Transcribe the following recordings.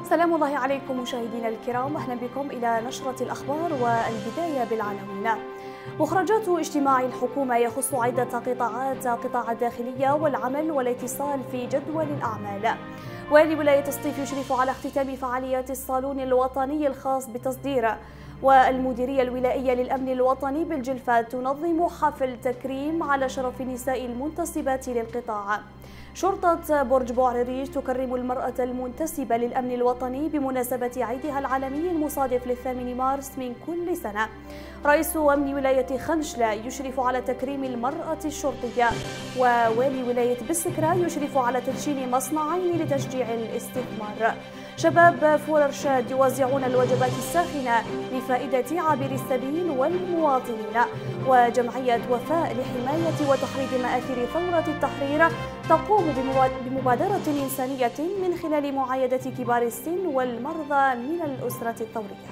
سلام الله عليكم مشاهدينا الكرام، أهلا بكم إلى نشرة الأخبار والبداية بالعناوين. مخرجات اجتماع الحكومة يخص عدة قطاعات: قطاع الداخلية والعمل والاتصال في جدول الأعمال. ولولاية سطيف يشرف على اختتام فعاليات الصالون الوطني الخاص بالتصدير. والمديرية الولائية للأمن الوطني بالجلفة تنظم حفل تكريم على شرف النساء المنتسبات للقطاع. شرطة برج بوعريريج تكرم المرأة المنتسبة للأمن الوطني بمناسبة عيدها العالمي المصادف ل8 مارس من كل سنة. رئيس أمن ولاية خنشلة يشرف على تكريم المرأة الشرطية. ووالي ولاية بسكرة يشرف على تدشين مصنعين لتشجيع الاستثمار. شباب فوررشاد يوزعون الوجبات الساخنة لفائدة عابري السبيل والمواطنين. وجمعية وفاء لحماية وتخريج مآثر ثورة التحرير تقوم بمبادرة إنسانية من خلال معايدة كبار السن والمرضى من الأسرة الثورية.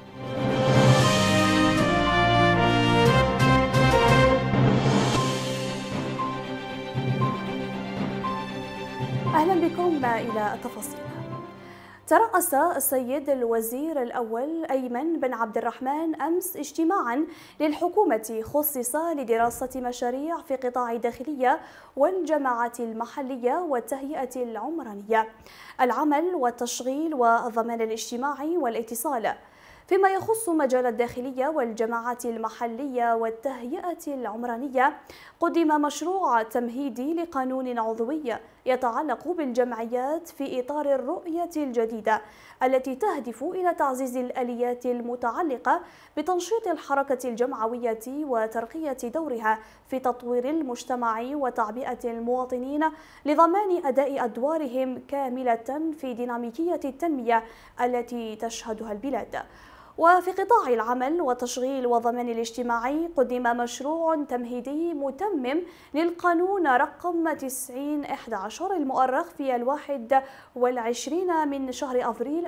أهلا بكم إلى التفاصيل. ترأس السيد الوزير الأول أيمن بن عبد الرحمن أمس اجتماعا للحكومة خصص لدراسة مشاريع في قطاع الداخلية والجماعات المحلية والتهيئة العمرانية، العمل والتشغيل والضمان الاجتماعي والاتصال. فيما يخص مجال الداخلية والجماعات المحلية والتهيئة العمرانية، قدم مشروع تمهيدي لقانون عضوي يتعلق بالجمعيات في إطار الرؤية الجديدة التي تهدف إلى تعزيز الآليات المتعلقة بتنشيط الحركة الجمعوية وترقية دورها في تطوير المجتمع وتعبئة المواطنين لضمان أداء أدوارهم كاملة في ديناميكية التنمية التي تشهدها البلاد. وفي قطاع العمل والتشغيل والضمان الاجتماعي، قدم مشروع تمهيدي متمم للقانون رقم 9011 المؤرخ في 21 من شهر أفريل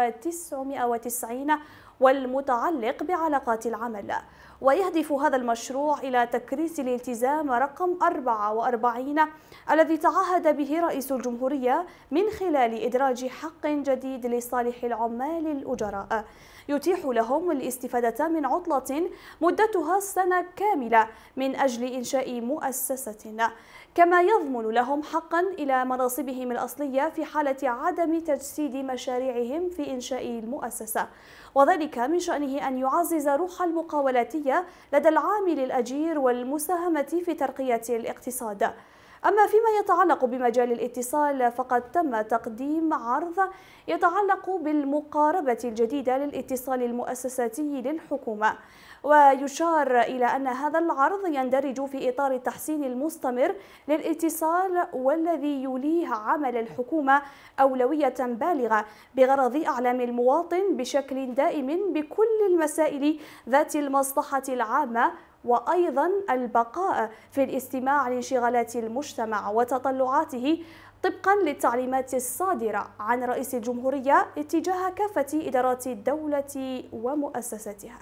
1990 والمتعلق بعلاقات العمل. ويهدف هذا المشروع إلى تكريس الالتزام رقم 44 الذي تعهد به رئيس الجمهورية من خلال إدراج حق جديد لصالح العمال الأجراء يتيح لهم الاستفادة من عطلة مدتها سنة كاملة من أجل إنشاء مؤسسة، كما يضمن لهم حقا إلى مناصبهم الأصلية في حالة عدم تجسيد مشاريعهم في إنشاء المؤسسة، وذلك من شأنه أن يعزز روح المقاولاتية لدى العامل الأجير والمساهمة في ترقية الاقتصاد. أما فيما يتعلق بمجال الاتصال، فقد تم تقديم عرض يتعلق بالمقاربة الجديدة للاتصال المؤسساتي للحكومة، ويشار إلى أن هذا العرض يندرج في إطار التحسين المستمر للاتصال والذي يوليه عمل الحكومة أولوية بالغة بغرض إعلام المواطن بشكل دائم بكل المسائل ذات المصلحة العامة، وأيضا البقاء في الاستماع لانشغالات المجتمع وتطلعاته طبقا للتعليمات الصادرة عن رئيس الجمهورية اتجاه كافة إدارات الدولة ومؤسساتها.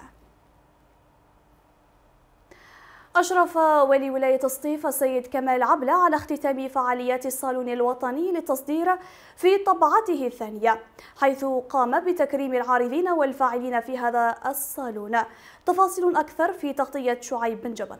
أشرف ولي ولاية سطيف السيد كمال عبلة على اختتام فعاليات الصالون الوطني للتصدير في طبعته الثانية، حيث قام بتكريم العارضين والفاعلين في هذا الصالون. تفاصيل أكثر في تغطية شعيب بن جبل.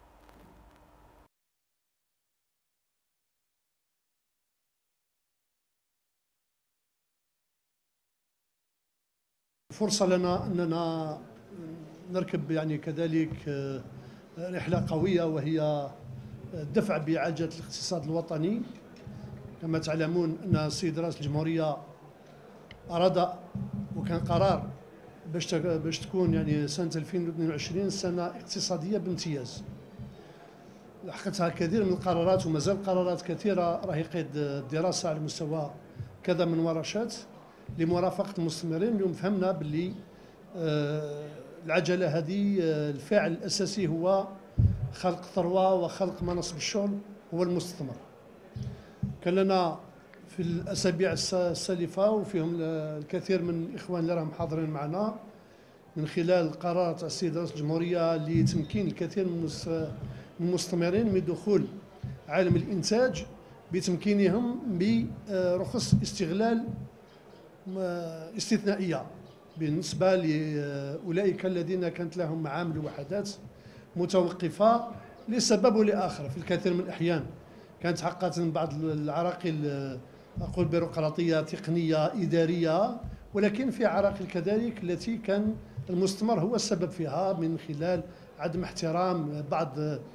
فرصة لنا أننا نركب كذلك رحلة قوية، وهي الدفع بعجلة الاقتصاد الوطني. كما تعلمون أن السيد رئيس الجمهورية أراد وكان قرار باش تكون سنة 2022 سنة اقتصادية بامتياز. لحقتها كثير من القرارات ومازال قرارات كثيرة راهي قيد الدراسة على مستوى كذا من ورشات لمرافقة المستثمرين. اليوم فهمنا باللي العجلة هذه الفاعل الأساسي هو خلق ثروة وخلق مناصب الشغل هو المستثمر. كان لنا في الأسابيع السالفة وفيهم الكثير من الإخوان اللي راهم حاضرين معنا من خلال قرارات السيد رئيس الجمهورية لتمكين الكثير من المستثمرين من دخول عالم الإنتاج بتمكينهم برخص استغلال استثنائية بالنسبة لأولئك الذين كانت لهم معامل وحدات متوقفة لسبب ولآخر. في الكثير من الأحيان كانت حقا بعض العراقيل أقول بيروقراطية تقنية إدارية، ولكن في عراقيل كذلك التي كان المستثمر هو السبب فيها من خلال عدم احترام بعض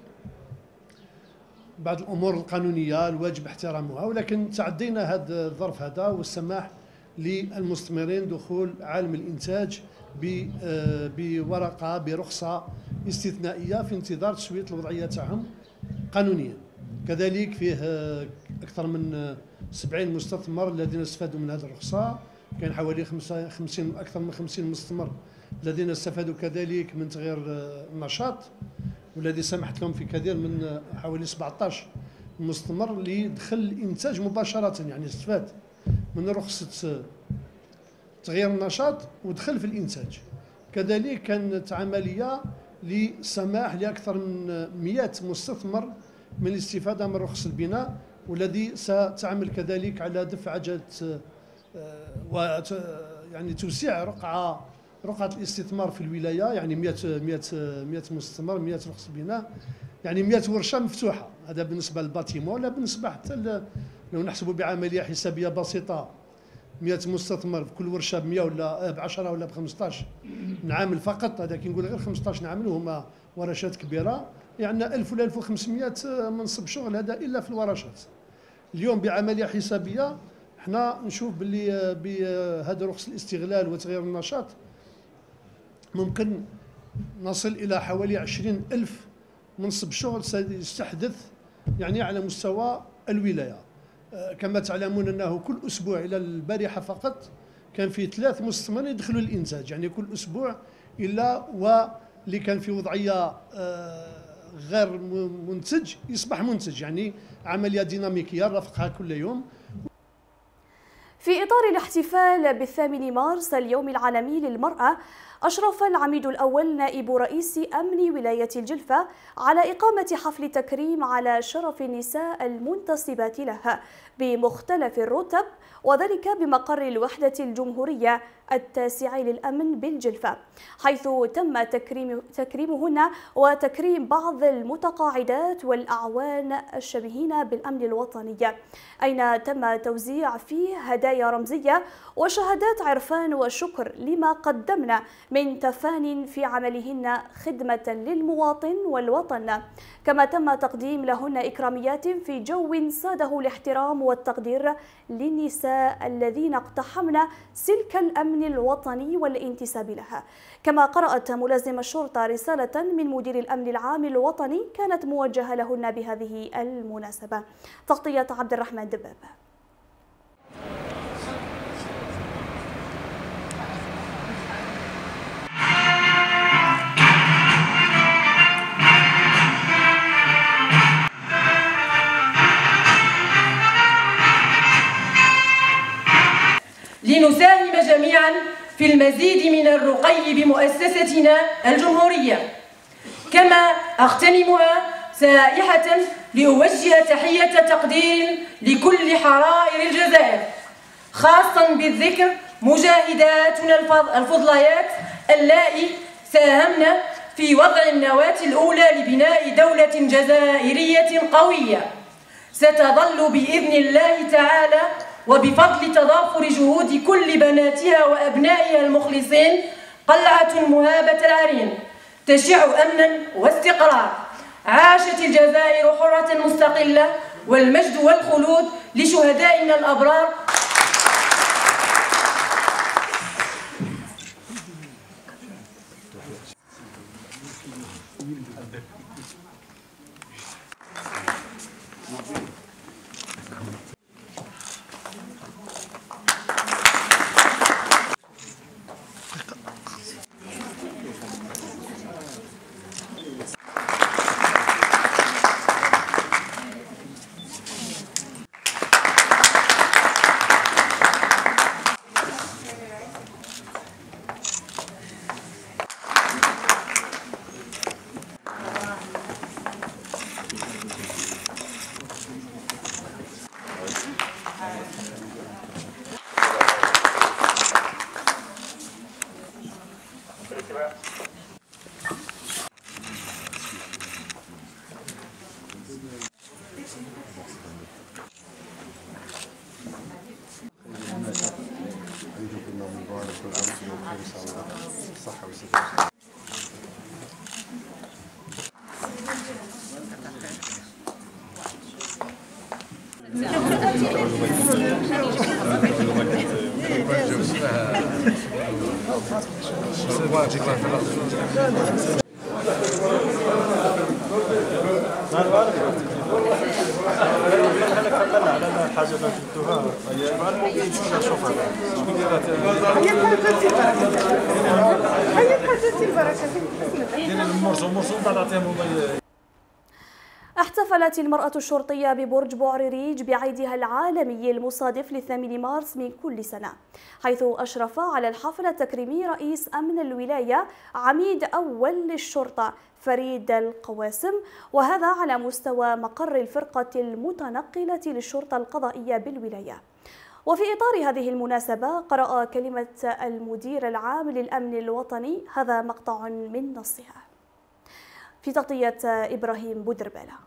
الأمور القانونية الواجب احترامها، ولكن تعدينا هذا الظرف هذا والسماح للمستثمرين دخول عالم الإنتاج بورقة برخصة استثنائية في انتظار تسوية الوضعية تاعهم قانونيا. كذلك فيه أكثر من 70 مستثمر الذين استفادوا من هذه الرخصة، كان حوالي 50 أكثر من 50 مستثمر الذين استفادوا كذلك من تغيير النشاط، والذي سمحت لهم في كثير من حوالي 17 مستثمر لدخل الإنتاج مباشرة، يعني استفاد من رخصة تغيير النشاط ودخل في الإنتاج. كذلك كانت عملية لسماح لأكثر من 100 مستثمر من الاستفادة من رخص البناء، والذي ستعمل كذلك على دفع عجلة يعني توسيع رقعة الاستثمار في الولاية، يعني 100 مستثمر، 100 رخص بناء، يعني 100 ورشة مفتوحة. هذا بالنسبة للباتيمون، ولا بالنسبة حتى لو نحسبوا بعملية حسابية بسيطة 100 مستثمر في كل ورشة ب 100 ولا ب 10 ولا ب 15 نعامل فقط، هذا كي نقول غير 15 نعامل وهما ورشات كبيرة، يعني 1000 ولا 1500 منصب شغل، هذا إلا في الورشات. اليوم بعملية حسابية احنا نشوف باللي بهذا رخص الاستغلال وتغيير النشاط ممكن نصل إلى حوالي 20,000 منصب شغل سيستحدث يعني على مستوى الولاية. كما تعلمون أنه كل أسبوع إلى البارحة فقط كان في 3 مستثمرين يدخلوا الإنتاج، يعني كل أسبوع، إلا واللي كان في وضعية غير منتج يصبح منتج، يعني عملية ديناميكية نرافقها كل يوم. في إطار الاحتفال ب8 مارس اليوم العالمي للمرأة، أشرف العميد الأول نائب رئيس أمن ولاية الجلفة على إقامة حفل تكريم على شرف النساء المنتسبات لها بمختلف الرتب، وذلك بمقر الوحدة الجمهورية 9 للأمن بالجلفة، حيث تم تكريمهن وتكريم بعض المتقاعدات والأعوان الشبيهين بالأمن الوطني، أين تم توزيع فيه هدايا رمزية وشهادات عرفان وشكر لما قدمنا من تفان في عملهن خدمة للمواطن والوطن. كما تم تقديم لهن إكراميات في جو ساده الاحترام والتقدير للنساء الذين اقتحمن سلك الأمن الوطني والانتساب لها. كما قرأت ملازم الشرطة رسالة من مدير الأمن العام الوطني كانت موجهة لهن بهذه المناسبة. تغطية عبد الرحمن دباب. لنساهم جميعا في المزيد من الرقي بمؤسستنا الجمهورية. كما أغتنمها سائحة لأوجه تحية تقدير لكل حرائر الجزائر، خاصا بالذكر مجاهداتنا الفضليات اللائي ساهمن في وضع النواة الأولى لبناء دولة جزائرية قوية ستظل بإذن الله تعالى وبفضل تضافر جهود كل بناتها وأبنائها المخلصين قلعة مهابة العرين تشع أمنا واستقرار. عاشت الجزائر حرة مستقلة، والمجد والخلود لشهدائنا الأبرار. احتفلت المرأة الشرطية ببرج بوعريريج بعيدها العالمي المصادف ل8 مارس من كل سنة، حيث أشرف على الحفل التكريمي رئيس أمن الولاية عميد أول للشرطة فريد القواسم، وهذا على مستوى مقر الفرقة المتنقلة للشرطة القضائية بالولاية. وفي إطار هذه المناسبة قرأ كلمة المدير العام للأمن الوطني، هذا مقطع من نصها في تغطية إبراهيم بودربالة.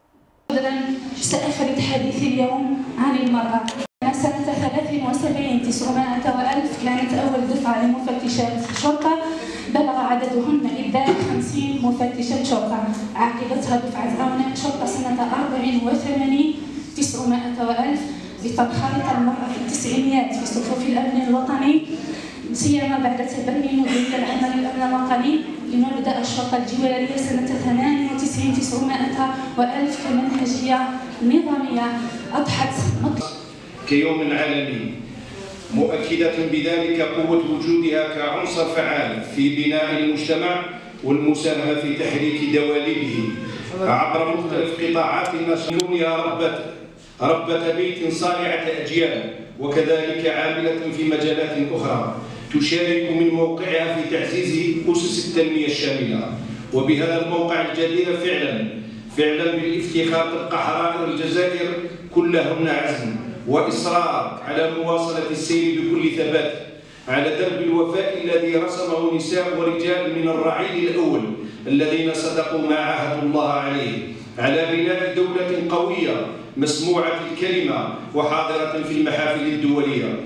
سأفرد حديثي اليوم عن المرأة. سنة 73 900 و1000 كانت أول دفعة لمفتشات شرطة، بلغ عددهن إذ ذاك 50 مفتشة شرطة. عقبتها دفعة أونة شرطة سنة 84 900 و1000 لتنخرط المرأة في التسعينيات في صفوف الأمن الوطني، سيما بعد تبني مديرية العمل الأمن الوطني لمبدأ الشرطة الجوارية سنة 98 900 و1000 كمنهجية نظامية أضحت كيوم عالمي، مؤكدة بذلك قوة وجودها كعنصر فعال في بناء المجتمع والمساهمة في تحريك دواليبه عبر مختلف قطاعات النشاط. كونها ربة بيت صانعة أجيال، وكذلك عاملة في مجالات أخرى تشارك من موقعها في تعزيز أسس التنمية الشاملة. وبهذا الموقع الجدير فعلا بالافتخار تبقى حرائر الجزائر كلهن عزم وإصرار على مواصلة السير بكل ثبات على درب الوفاء الذي رسمه نساء ورجال من الرعيل الأول الذين صدقوا ما عاهدوا الله عليه، على بناء دولة قوية مسموعة الكلمة وحاضرة في المحافل الدولية.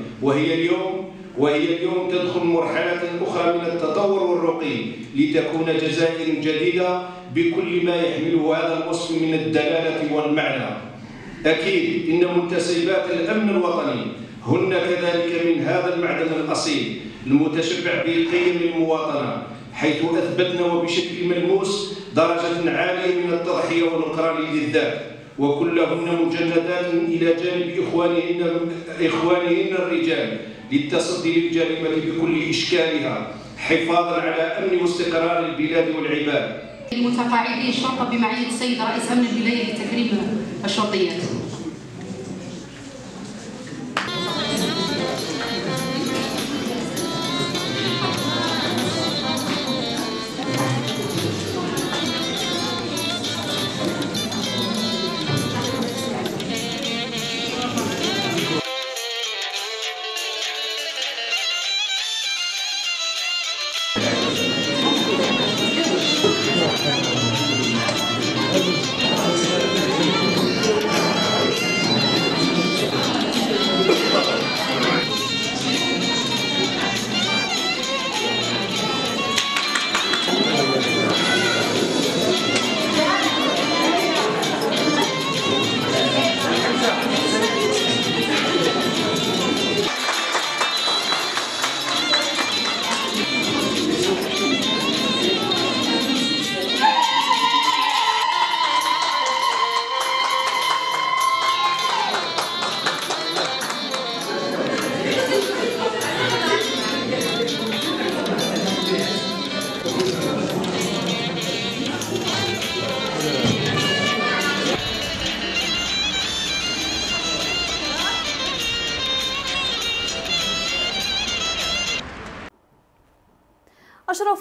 وهي اليوم تدخل مرحلة أخرى من التطور والرقي لتكون جزائر جديدة بكل ما يحمله هذا الوصف من الدلالة والمعنى. أكيد إن منتسبات الأمن الوطني هن كذلك من هذا المعدن الأصيل المتشبع بقيم المواطنة، حيث أثبتنا وبشكل ملموس درجة عالية من التضحية والإقرار للذات، وكلهن مجندات إلى جانب إخوانهن الرجال للتصدي للجريمة بكل إشكالها حفاظا على أمن واستقرار البلاد والعباد. المتقاعدين الشرطة بمعية السيد رئيس أمن الولاية لتكريم الشرطيات.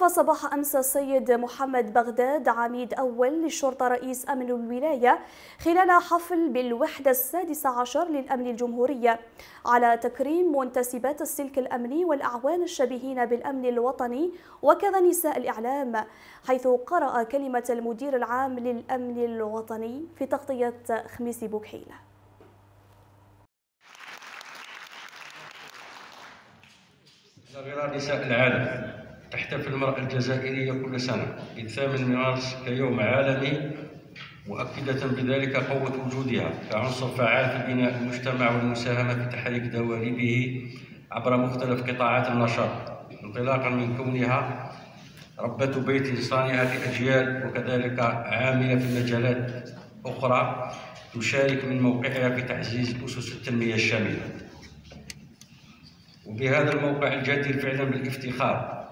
أشرف صباح أمس السيد محمد بغداد عميد أول للشرطة رئيس أمن الولاية خلال حفل بالوحدة 16 للأمن الجمهورية على تكريم منتسبات السلك الأمني والأعوان الشبيهين بالأمن الوطني وكذا نساء الإعلام، حيث قرأ كلمة المدير العام للأمن الوطني في تغطية خميس بوكحيلة. غرار نساء العالم تحتفل المرأة الجزائرية كل سنة ب8 مارس كيوم عالمي، مؤكدة بذلك قوة وجودها كعنصر فعال في بناء المجتمع والمساهمة في تحريك دواليبه عبر مختلف قطاعات النشاط، انطلاقا من كونها ربة بيت صانعة أجيال وكذلك عاملة في مجالات أخرى تشارك من موقعها في تعزيز أسس التنمية الشاملة. وبهذا الموقع الجدير فعلا بالافتخار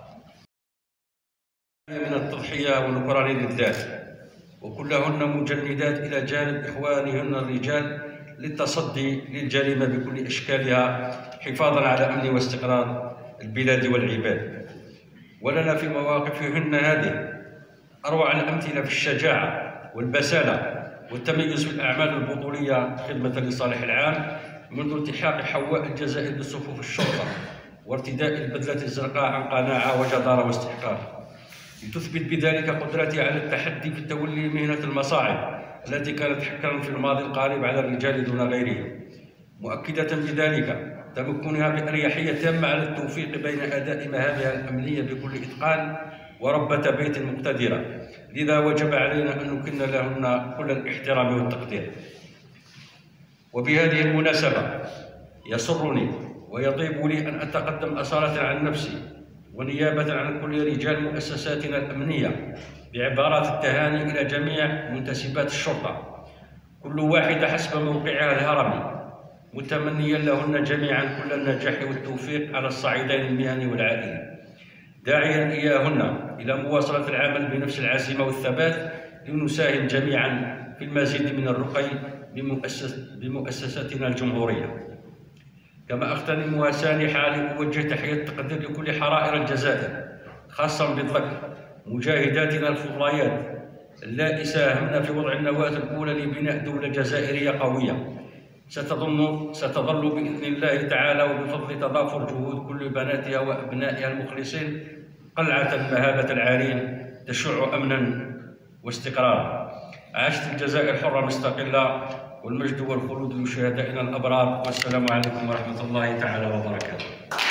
من التضحية والنكران للذات، وكلهن مجندات إلى جانب إخوانهن الرجال للتصدي للجريمة بكل أشكالها حفاظا على أمن واستقرار البلاد والعباد. ولنا في مواقفهن هذه أروع الأمثلة في الشجاعة والبسالة والتميز في الأعمال البطولية خدمة لصالح العام، منذ التحاق حواء الجزائر بصفوف الشرطة وارتداء البدلة الزرقاء عن قناعة وجدارة واستحقاق، لتثبت بذلك قدرتها على التحدي في تولي مهنة المصاعب التي كانت حكرا في الماضي القريب على الرجال دون غيرهم، مؤكدة بذلك تمكنها بأريحية تامة على التوفيق بين أداء مهامها الأمنية بكل إتقان وربة بيت مقتدرة، لذا وجب علينا أن نكن لهن كل الاحترام والتقدير. وبهذه المناسبة يسرني ويطيب لي أن أتقدم أصالة عن نفسي ونيابة عن كل رجال مؤسساتنا الأمنية بعبارات التهاني إلى جميع منتسبات الشرطة، كل واحدة حسب موقعها الهرمي، متمنيا لهن جميعا كل النجاح والتوفيق على الصعيدين المهني والعائلي، داعيا إياهن إلى مواصلة العمل بنفس العزيمة والثبات لنساهم جميعا في المزيد من الرقي بمؤسستنا الجمهورية. كما أغتنم سانحة لأوجه تحية التقدير لكل حرائر الجزائر، خاصة بالذكر مجاهداتنا الفضليات اللائي ساهمنا في وضع النواة الأولى لبناء دولة جزائرية قوية ستظل بإذن الله تعالى وبفضل تضافر جهود كل بناتها وأبنائها المخلصين قلعة مهابة العارين تشع أمنا واستقرارا. عاشت الجزائر حرة مستقلة، والمجد والخلود لشهدائنا الأبرار، والسلام عليكم ورحمة الله تعالى وبركاته.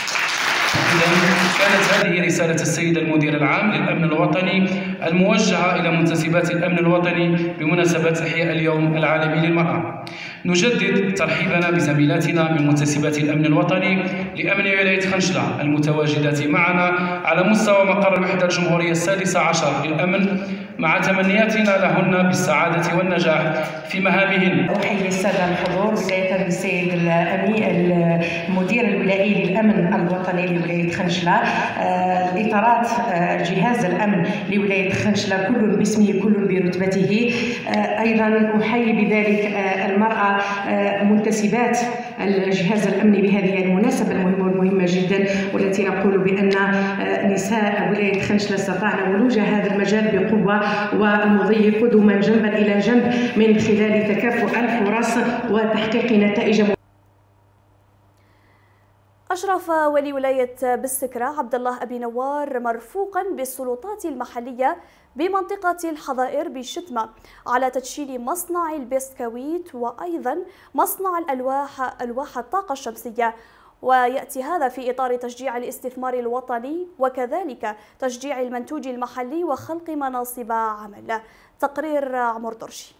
كانت هذه رسالة السيد المدير العام للأمن الوطني الموجهة إلى منتسبات الأمن الوطني بمناسبة إحياء اليوم العالمي للمرأة. نجدد ترحيبنا بزميلاتنا من منتسبات الأمن الوطني لأمن ولاية خنشلة المتواجدات معنا على مستوى مقر الوحدة الجمهورية 16 للأمن، مع تمنياتنا لهن بالسعادة والنجاح في مهامهن. أحيي السادة الحضور بداية بالسيد المدير الولائي للأمن الوطني لولاية خنشلة، إطارات جهاز الأمن لولاية خنشلة كل باسمه كل برتبته. أيضا أحيي بذلك المرأة منتسبات الجهاز الأمني بهذه المناسبة المهمة جدا، والتي نقول بأن نساء ولاية خنشلة استطعن ولوج هذا المجال بقوة والمضي قدما جنبا إلى جنب من خلال تكافؤ الفرص وتحقيق نتائج. أشرف ولي ولاية بسكرة عبد الله أبي نوار مرفوقا بالسلطات المحلية بمنطقة الحظائر بالشتمة على تدشين مصنع البسكويت وأيضا مصنع ألواح الطاقة الشمسية، ويأتي هذا في إطار تشجيع الاستثمار الوطني وكذلك تشجيع المنتوج المحلي وخلق مناصب عمل. تقرير عمر درشي.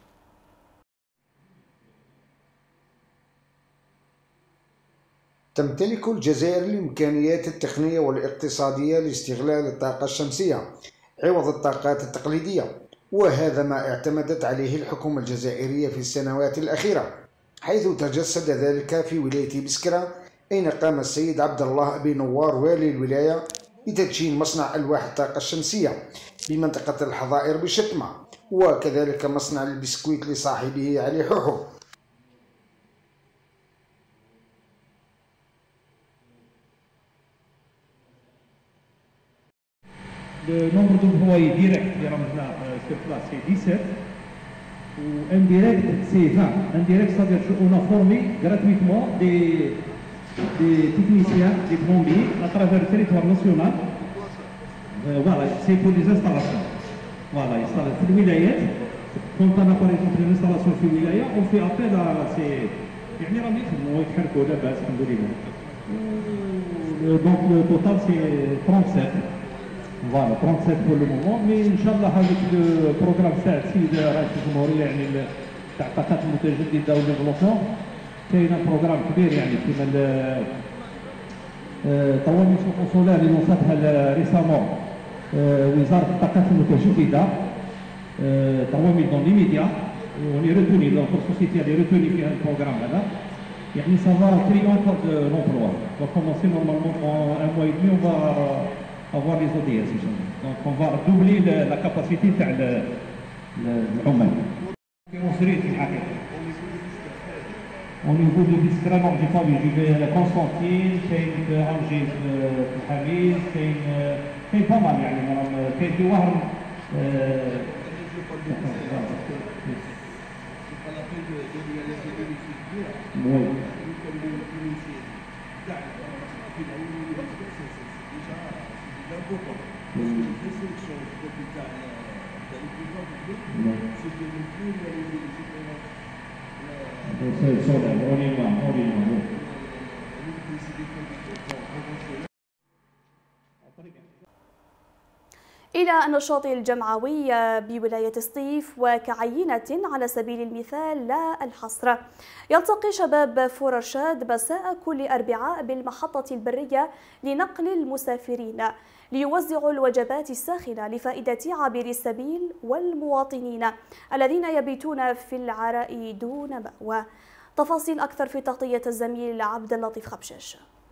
تمتلك الجزائر الإمكانيات التقنية والاقتصادية لاستغلال الطاقة الشمسية عوض الطاقات التقليدية، وهذا ما اعتمدت عليه الحكومة الجزائرية في السنوات الأخيرة، حيث تجسد ذلك في ولاية بسكرة، أين قام السيد عبد الله أبي نوار والي الولاية بتدشين مصنع ألواح الطاقة الشمسية بمنطقة الحظائر بشتمة، وكذلك مصنع البسكويت لصاحبه علي حوحو. Le nombre d'employés directs sur place, c'est 17. Ou indirect, c'est 20. Indirect, c'est-à-dire qu'on a formé gratuitement des techniciens, des plombiers à travers le territoire national. Voilà, c'est pour les installations. Voilà, في الولايات. Quand on a par exemple une installation في الولاية, on fait appel à ces. يعني راهم يخدموا يتحركوا لاباس الحمد لله. Donc le total c'est 37. Voilà, 37 pour le moment, mais Inch'Allah avec le programme تاع السيد رئيس الجمهورية يعني تاع الطاقات المتجددة والديفلوبمون كاين بروغرام كبير يعني كيما الطواميس الحصولية اللي نصتها ريسامون وزارة الطاقات المتجددة طواميس دون لي ميديا وني روتوني دونك السوسيتي اللي روتوني فيها البروغرام هذا يعني سافا كري اونكور دو لومبلوا va commencer normalement en un mois et demi on va avoir les ODS. Donc on va doubler la capacité تاع العمال. كيمونسريت في الحقيقة. Au niveau de Biskra, non, j'ai pas vu. J'ai vu la Constantine, كاين أنجي في الحميد, كاين pas mal يعني كاين في وهر. إلى النشاط الجمعوي بولاية سطيف وكعينة على سبيل المثال لا الحصر. يلتقي شباب فورشاد مساء كل أربعاء بالمحطة البرية لنقل المسافرين ليوزعوا الوجبات الساخنة لفائدة عابري السبيل والمواطنين الذين يبيتون في العراء دون مأوى. تفاصيل أكثر في تغطية الزميل عبد اللطيف خبشش.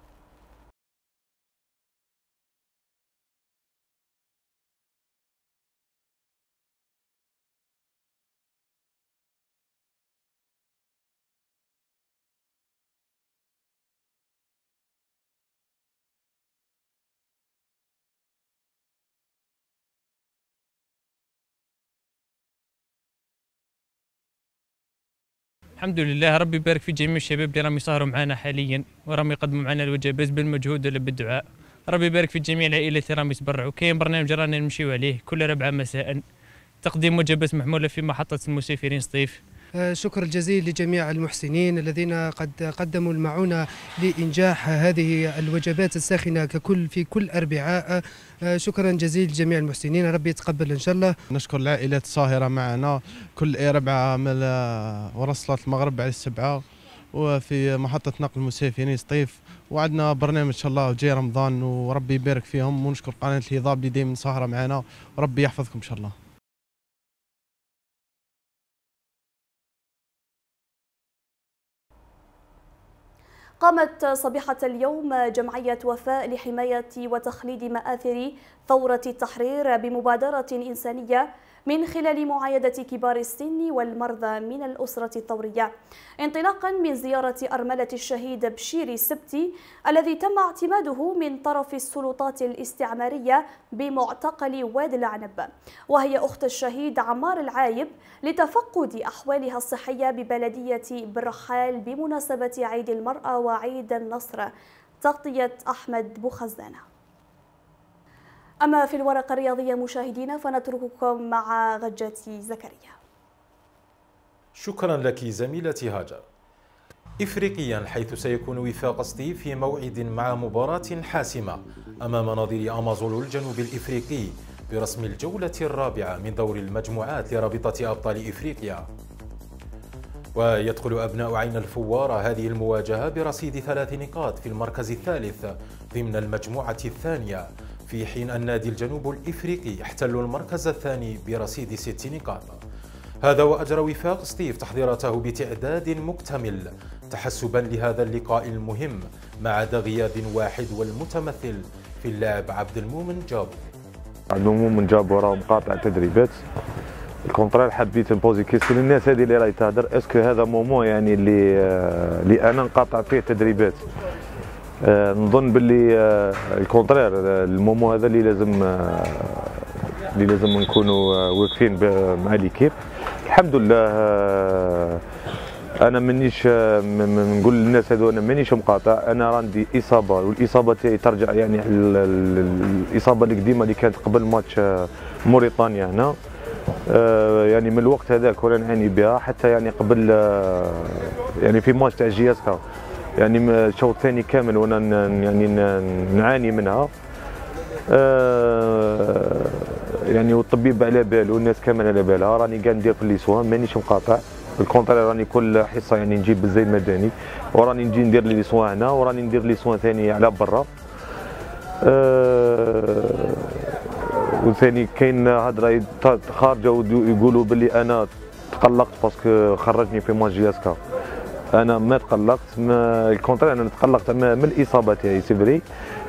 الحمد لله، ربي يبارك في جميع الشباب اللي راهم يسهروا معنا حاليا وراهم يقدموا معنا الوجبات بالمجهود ولا بالدعاء. ربي يبارك في جميع العائلات اللي راهم يتبرعوا. كاين برنامج رانا نمشيو عليه كل ربعة مساء، تقديم وجبات محمولة في محطة المسافرين سطيف. شكر الجزيل لجميع المحسنين الذين قد قدموا المعونة لإنجاح هذه الوجبات الساخنة في كل أربعاء. شكرا جزيلا لجميع المحسنين، ربي يتقبل إن شاء الله. نشكر العائلات الساهرة معنا كل ربعة من وراء صلاة المغرب على 7 وفي محطة نقل المسافرين سطيف، وعندنا برنامج إن شاء الله جاي رمضان وربي يبارك فيهم، ونشكر قناة الهضاب اللي دائما ساهرة معنا وربي يحفظكم إن شاء الله. قامت صبيحة اليوم جمعية وفاء لحماية وتخليد مآثر ثورة التحرير بمبادرة إنسانية من خلال معايدة كبار السن والمرضى من الأسرة الثورية، انطلاقا من زيارة أرملة الشهيد بشير السبتي الذي تم اعتماده من طرف السلطات الاستعمارية بمعتقل وادي العنب، وهي أخت الشهيد عمار العايب، لتفقد أحوالها الصحية ببلدية بالرحال بمناسبة عيد المرأة وعيد النصر. تغطية أحمد بوخزانة. أما في الورقة الرياضية مشاهدينا فنترككم مع غجة زكريا. شكرا لك زميلتي هاجر. إفريقيا، حيث سيكون وفاق سطيف في موعد مع مباراة حاسمة أمام نظير أمازون الجنوب الإفريقي برسم الجولة الرابعة من دور المجموعات لرابطة أبطال إفريقيا. ويدخل أبناء عين الفوار هذه المواجهة برصيد 3 نقاط في المركز الثالث ضمن المجموعة الثانية، في حين النادي الجنوب الإفريقي احتل المركز الثاني برصيد 6 نقاط. هذا وأجرى وفاق سطيف تحضيراته بتعداد مكتمل تحسبا لهذا اللقاء المهم، ما عدا غياب واحد والمتمثل في اللاعب عبد المؤمن جابو. عبد المؤمن جابو راه مقاطع تدريبات. الكونترير حبيت نبوزي كيسيون للناس هذه اللي راهي تهدر، اسكو هذا مومون يعني اللي انا نقاطع فيه تدريبات. نظن باللي الكونترير المومون هذا اللي لازم اللي لازم نكونوا واقفين مع ليكيب. الحمد لله انا مانيش نقول للناس هذو انا مانيش مقاطع، انا عندي اصابه، والاصابه تاعي ترجع يعني الاصابه القديمه اللي كانت قبل ماتش موريتانيا هنا. يعني من الوقت هذاك وانا نعاني بها حتى يعني قبل يعني في ماتش تاع جياسكا يعني الشوط الثاني كامل وانا يعني نعاني منها. يعني والطبيب على باله والناس كامل على بالها، راني قاعد ندير في لي سوان مانيش مقاطع، بالكونتري راني كل حصه يعني نجيب بالزي المدني وراني نجي ندير لي سوان هنا وراني ندير لي سوان ثاني على برا. وثاني كاين هضره خارجه ويقولوا باللي انا تقلقت باسكو خرجني في ماتش جياسكا. انا ما تقلقت، الكونتري انا تقلقت من الاصابه تاعي سيفري.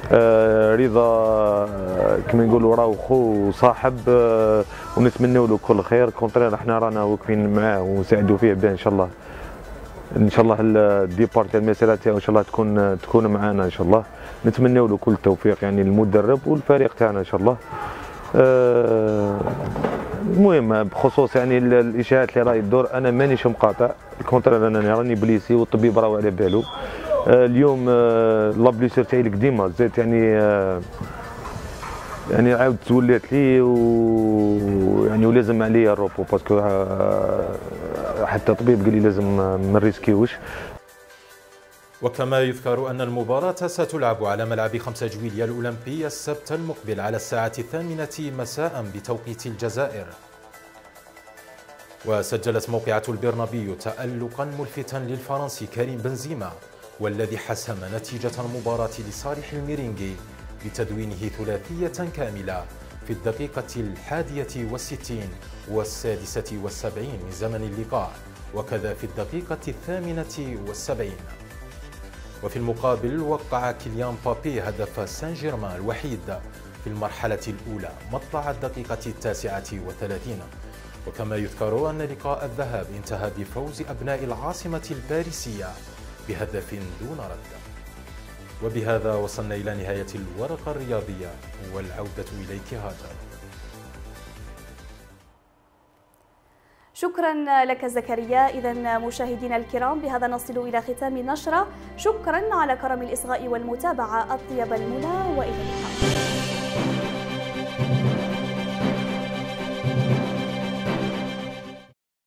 رضا كما نقولوا راهو خو وصاحب ونتمنوا له كل خير. كونتري احنا رانا واقفين معاه ونساعدوا فيه باه ان شاء الله. ان شاء الله الديبار تاع المسيره تاعو ان شاء الله تكون معنا ان شاء الله. نتمنوا له كل التوفيق يعني المدرب والفريق تاعنا ان شاء الله. المهم بخصوص يعني الاشاعات اللي راهي تدور انا مانيش مقاطع، الكونترير انا راني بليسي والطبيب راهو على باله. اليوم لابليسير تاعي القديمه زادت يعني عاود تولات لي ويعني ولازم عليا الروبو باسكو حتى الطبيب قال لي لازم ما نريسكيوش. وكما يذكر أن المباراة ستلعب على ملعب 5 جويلية الأولمبي السبت المقبل على الساعة 8 مساء بتوقيت الجزائر. وسجلت موقعة البرنابيو تألقا ملفتا للفرنسي كريم بنزيما، والذي حسم نتيجة المباراة لصالح الميرينغي بتدوينه ثلاثية كاملة في الدقيقة 61 و76 من زمن اللقاء، وكذا في الدقيقة 78. وفي المقابل وقع كيليان مبابي هدف سان جيرمان الوحيد في المرحلة الأولى مطلع الدقيقة 39. وكما يذكر أن لقاء الذهاب انتهى بفوز أبناء العاصمة الباريسية بهدف دون رد. وبهذا وصلنا إلى نهاية الورقة الرياضية، والعودة إليك هاجر. شكرا لك زكريا. إذا مشاهدينا الكرام بهذا نصل إلى ختام النشرة. شكرا على كرم الإصغاء والمتابعة. أطيب المنى وإلى اللقاء.